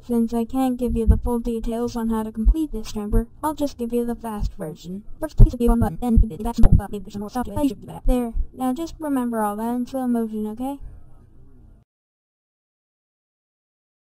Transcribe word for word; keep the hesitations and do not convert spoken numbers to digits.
Since I can't give you the full details on how to complete this chamber, I'll just give you the fast version. First, please hit one button, then hit that small button, maybe there's some more stuff to it. There. Now just remember all that in slow motion, okay?